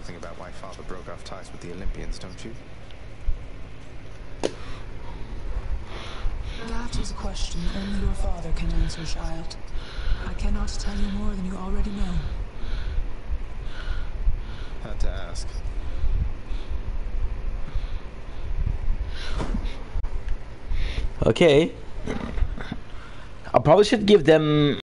something about why Father broke off ties with the Olympians, don't you? That is a question only your father can answer, child. I cannot tell you more than you already know. Had to ask. Okay. I probably should give them